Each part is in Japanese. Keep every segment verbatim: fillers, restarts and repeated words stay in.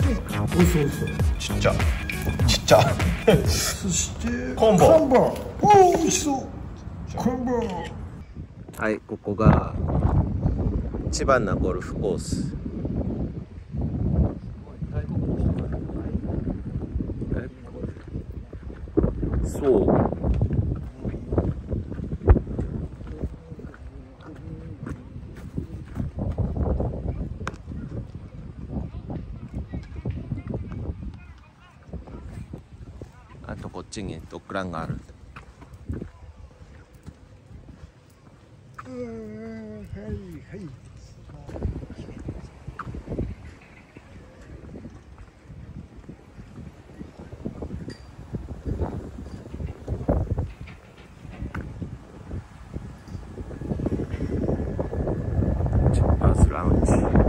おいしそうおいしそう。 ちっちゃちっちゃそしてコンボ看板。おお、美味しそう。看板。 はい、ここが千葉なゴルフコース。そう。あとこっちにドッグランがある。 はいはい。 バスラウンジ。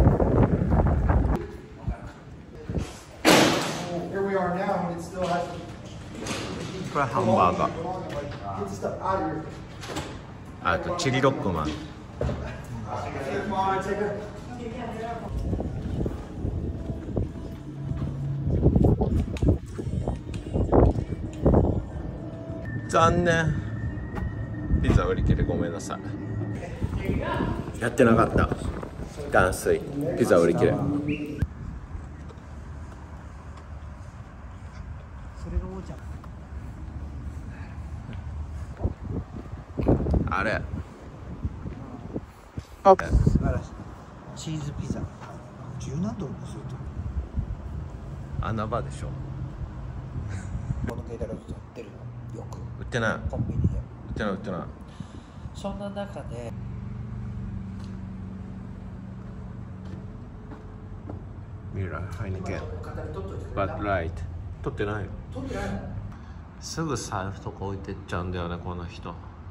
これハンバーガー。あとチリロックマン。残念。ピザ売り切れごめんなさい。やってなかった。断水。ピザ売り切れ。あれ。 素晴らしい。チーズピザ。十何ドルもすると。 穴場でしょ。 この携帯だと売ってるの。よく。 売ってない。 コンビニで。 売ってない売ってない。 そんな中で。 ミラー、ハイネケン、バッドライト。撮ってないよ。 撮ってないの？ すぐ財布とか置いてっちゃうんだよね、この人。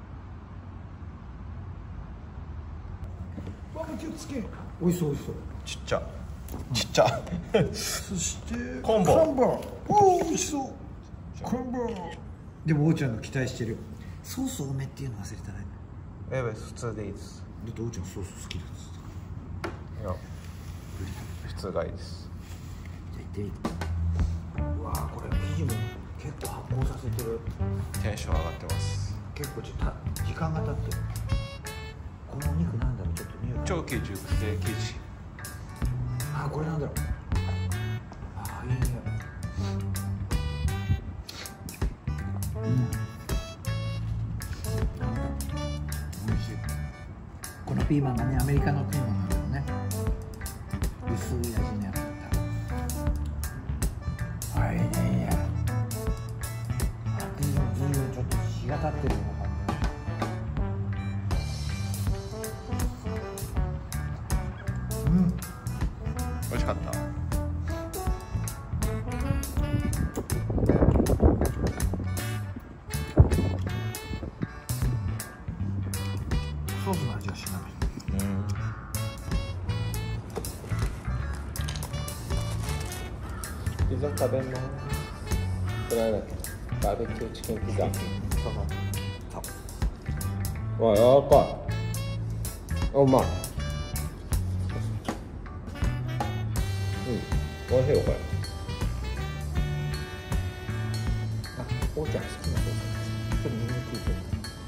バーベキューつけ。美味しそう美味しそう。 ちっちゃちっちゃそしてコンボ。 看板。おお、美味しそう。看板。でもおーちゃんが期待してる。ソース多めっていうの忘れたね。 ええ、普通でいいです。 だっておーちゃんソース好きだっつっいや、普通がいいです。 た。じゃあ行ってみる。うわー、これ生地も結構発酵させてる。 テンション上がってます。 結構ちょっと時間が経ってる。このお肉なんだろう、ちょっと匂い。 長期熟成生地。 あー、これなんだろう。あー、いい匂い。うん。美味しい。このピーマンがね、アメリカのピーマンなんだよね。薄い味のやつだった。あれね。あ、でも随分ちょっと日が経ってるような感じ。うん。 美味しかった。 ソースの味がしない。 うん。ピザ食べます。これはバーベキューチキンピザ。 そのわあ、柔らかい。あ、うまい。うん、おいしいよこれ。 あ、おーちゃん好きなソースです。ちょっとニンニクついてる。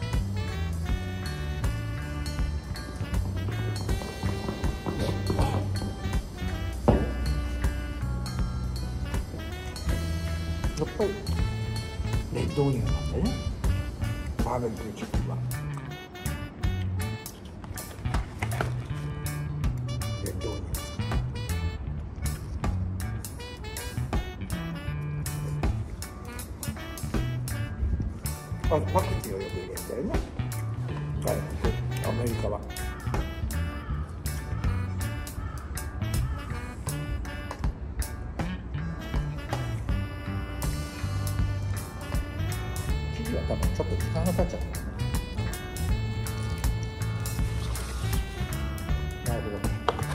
やっぱりレッドオニオンなんだよね。バーベキューチキンはレッドオニオン。あ、パクチーをよく入れてるね。はい、アメリカは。生地は多分ちょっと時間が経っちゃった。なるほど。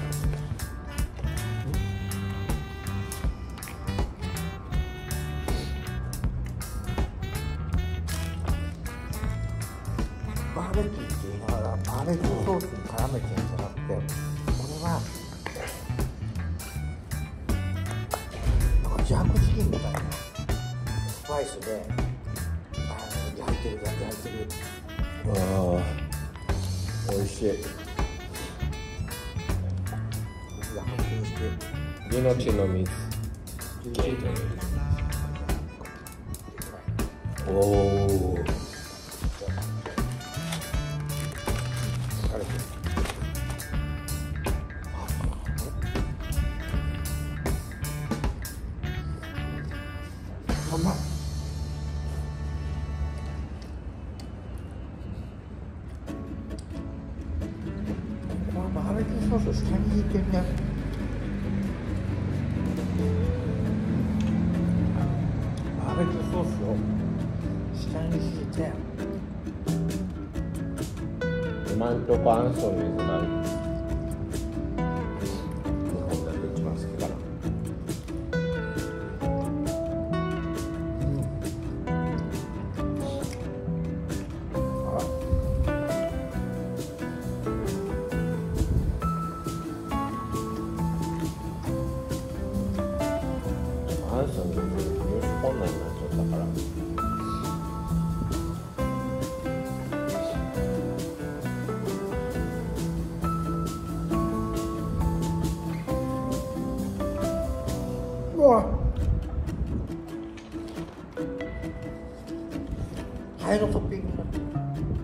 バーベキューって言いながらバーベキューソースに絡めてるんじゃなくて、これはジャークチキンみたいなスパイスであの焼いてる焼いてる。 ああ、美味しい。 僕が発見して命の水。おお。 うまい。このバーベキューソース下に敷いてるね。バーベキューソースを下に敷いて。 今んとこアンソニーズが日本だと一番好きかな。アンソニーズ入手困難になっちゃったから。 うわ、ハエのトッピングになってる。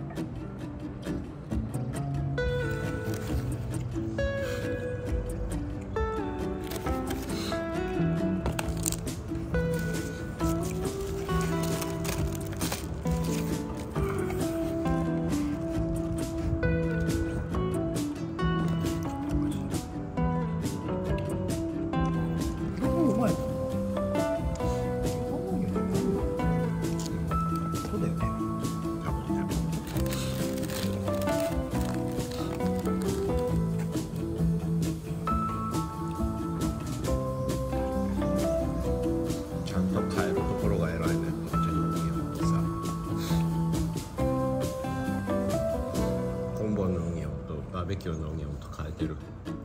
バーベキューのオニオンと変えてる。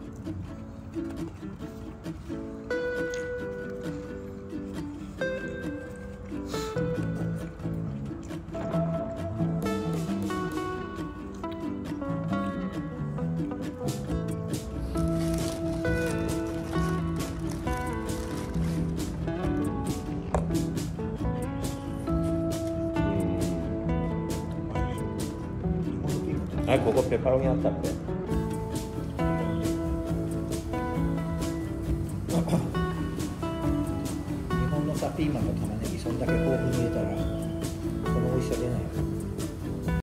あ、ここペパロニあったっけ？ 日本のさピーマンと玉ねぎそんだけ豊富に入れたら